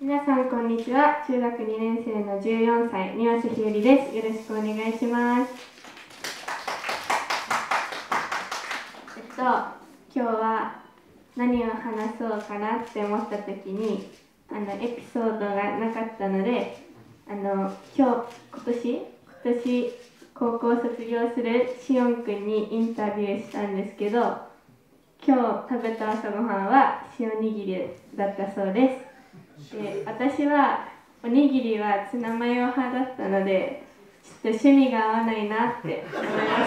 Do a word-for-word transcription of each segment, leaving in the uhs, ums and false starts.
皆さんこんにちは。中学にねん生のじゅうよんさい、庭瀬ひよりです。よろしくお願いします。えっと今日は何を話そうかなって思った時にあのエピソードがなかったので、あの今日今年今年高校卒業するしおんくんにインタビューしたんですけど、今日食べた朝ごはんは塩にぎりだったそうです。で、私はおにぎりはツナマヨ派だったので、ちょっと趣味が合わないなって思いました。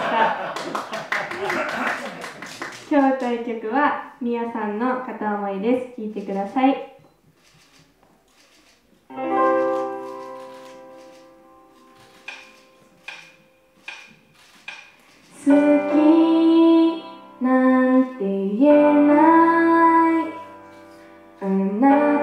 今日歌う曲はみやさんの片思いです。聴いてください。好きなんて言えないあなた